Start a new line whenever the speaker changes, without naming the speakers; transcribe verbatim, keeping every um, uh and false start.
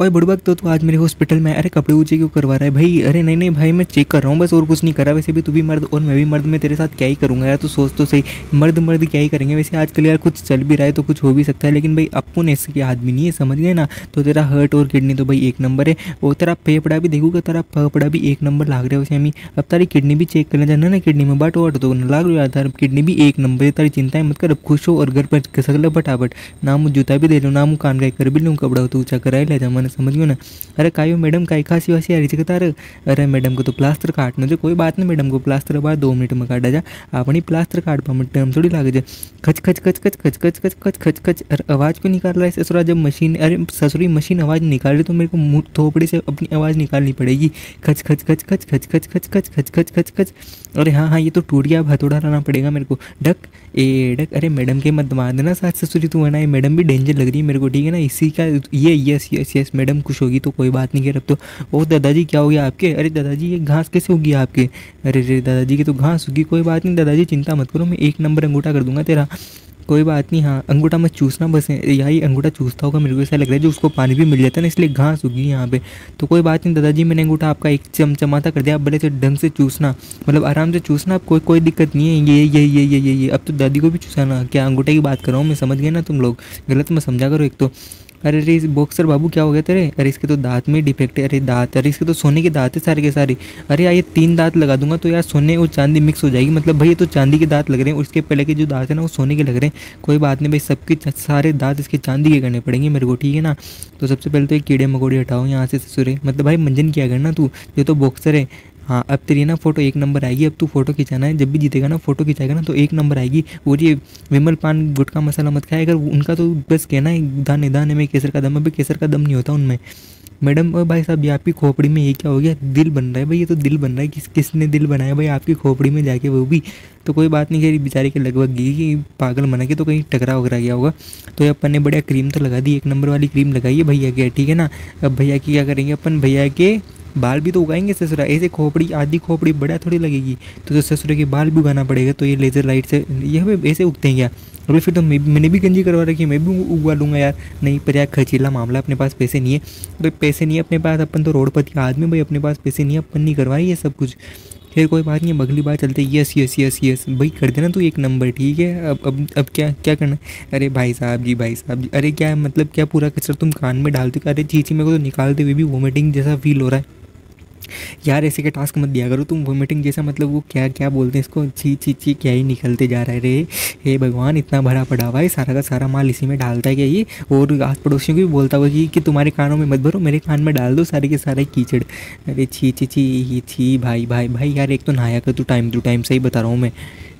ओए बुड़बक, तो तू आज मेरे हॉस्पिटल में, अरे कपड़े ऊँचे क्यों करवा रहा है भाई? अरे नहीं नहीं भाई, मैं चेक कर रहा हूँ बस, और कुछ नहीं करा। वैसे भी तू भी मर्द और मैं भी मर्द, मैं तेरे साथ क्या ही करूँगा यार, तू सोच तो सही। मर्द मर्द क्या ही करेंगे वैसे आजकल यार, कुछ चल भी रहा है तो कुछ हो भी सकता है, लेकिन भाई अपन ऐसे के आदमी नहीं है, समझ गए ना। तो तेरा हर्ट और किडनी तो भाई एक नंबर है, और तेरा फेफड़ा भी देखूगा, तेरा फेफड़ा भी एक नंबर लाग रहा है वैसे हमें। अब तारी किडनी भी चेक करना जाना ना, किडनी में बाट वाट तो लाग रहा है, किडनी भी एक नंबर है, तारी चिंता मत कर। अब खुश हो और घर पर कसक लो फटाफट, ना मुझ जूता भी दे लो, ना मुँह कान का कर भी लूँ, कपड़ा तो ऊँचा कराई ले जा, मैंने समझ गयो ना। अरे कायो मैडम, काई खांसी वासी आ रही थी तार? अरे मैडम को तो प्लास्टर काटना जो, कोई बात नहीं मैडम को प्लास्टर बाद दो मिनट में काटा जा, अपनी प्लास्टर काट पा मिनट टाइम थोड़ी लागे जा। खच खच खच खच खच खच खच खच खच खच। अरे आवाज़ क्यों निकाल रहा है ससुरा? जब मशीन, अरे ससुरी मशीन आवाज़ निकाल रही तो मेरे को मुँह थोपड़ी से अपनी आवाज़ निकालनी पड़ेगी। खच खच खच खच खच खच खच खच खच खच खच खच। अरे हाँ हाँ, ये तो टूट गया, अब हथौड़ा लाना पड़ेगा मेरे को। Duck a duck. अरे मैडम के मत मार देना सास ससुरी, तू है ना, ये मैडम भी डेंजर लग रही है मेरे को, ठीक है ना। इसी का ये यस यस यस, मैडम खुश होगी तो कोई बात नहीं। खैर अब तो, ओ दादाजी क्या हो गया आपके? अरे दादाजी ये घास कैसे होगी आपके? अरे रे दादाजी की तो घास होगी, कोई बात नहीं दादाजी चिंता मत करो, मैं एक नंबर अंगूठा कर दूंगा तेरा, कोई बात नहीं। हाँ अंगूठा मत चूसना बस, यही अंगूठा चूसता होगा मेरे को ऐसा लग रहा है, जो उसको पानी भी मिल जाता है ना, इसलिए घास होगी यहाँ पे। तो कोई बात नहीं दादाजी, मैंने अंगूठा आपका एक चमचमाता कर दिया, आप बड़े से ढंग से चूसना, मतलब आराम से चूसना, आप कोई कोई दिक्कत नहीं है। ये ये ये ये ये ये अब तो दादी को भी चूसाना, क्या अंगूठे की बात कर रहा हूँ मैं, समझ गए ना तुम लोग, गलत मत समझा करो एक तो। अरे रे इस बॉक्सर बाबू क्या हो गया तेरे? अरे इसके तो दांत में डिफेक्ट है, अरे दांत, अरे इसके तो सोने के दांत है सारे के सारे। अरे यार ये तीन दांत लगा दूंगा तो यार सोने और चांदी मिक्स हो जाएगी, मतलब भाई ये तो चांदी के दांत लग रहे हैं, और इसके पहले के जो दांत है ना वो सोने के लग रहे हैं। कोई बात नहीं भाई, सबके सारे दांत इसके चांदी के करने पड़ेंगे मेरे को, ठीक है ना। तो सबसे पहले तो ये कीड़े मकोड़े हटाओ यहाँ से ससुरे, मतलब भाई मंजन किया करना तू, ये तो बॉक्सर है। हाँ अब तेरी ना फोटो एक नंबर आएगी, अब तू फोटो खिंचाना है, जब भी जीतेगा ना फोटो खिंचाएगा ना तो एक नंबर आएगी। और ये विमल पान गुटखा मसाला मत खाए, अगर उनका तो बस कहना है दाने दाने में केसर का दम, अभी केसर का दम नहीं होता उनमें। मैडम और भाई साहब ये आपकी खोपड़ी में ये क्या हो गया? दिल बन रहा है भाई, ये तो दिल बन रहा है, किस किसने दिल बनाया भाई आपकी खोपड़ी में जाके, वो भी। तो कोई बात नहीं, खैर बेचारे के लगभग गई कि पागल बना के तो कहीं टकरा वगैरह गया होगा। तो अपन ने बढ़िया क्रीम तो लगा दी, एक नंबर वाली क्रीम लगाई है भैया के, ठीक है ना। अब भैया की क्या करेंगे अपन, भैया के बाल भी तो उगाएंगे ससुरा, ऐसे खोपड़ी आधी खोपड़ी बढ़िया थोड़ी लगेगी, तो, तो ससुरे के बाल भी उगाना पड़ेगा। तो ये लेज़र लाइट से ये ऐसे उगते हैं क्या? अरे फिर तो मैं मैंने भी गंजी करवा रखी है, मैं भी उगवा लूँगा यार। नहीं पर यार खर्चीला मामला, अपने पास पैसे नहीं है भाई, पैसे नहीं है अपने पास, अपन तो रोडपति आदमी भाई, अपने पास पैसे नहीं है, अपन नहीं करवाए ये सब कुछ। खैर कोई बात नहीं, अगली बार चलते। यस यस यस यस भाई कर देना तू एक नंबर, ठीक है। अब अब अब क्या क्या करना? अरे भाई साहब जी, भाई साहब जी, अरे क्या मतलब क्या पूरा कचरा तुम कान में डालते हो? अरे चीची मेरे को तो निकालते हुए भी वोमिटिंग जैसा फील हो रहा है यार, ऐसे के टास्क मत दिया करो तुम, वोमिटिंग जैसा, मतलब वो क्या क्या बोलते हैं इसको, छी छी छी क्या ही निकलते जा रहा है रे। हे भगवान, इतना भरा पड़ा हुआ है, सारा का सारा माल इसी में डालता है क्या ये? और आस पड़ोसियों को भी बोलता हुआ कि, कि तुम्हारे कानों में मत भरो, मेरे कान में डाल दो सारे के सारे कीचड़। अरे छी छी छी छी भाई भाई भाई यार, एक तो नहाया कर तू टाइम टू टाइम, सही बता रहा हूँ मैं।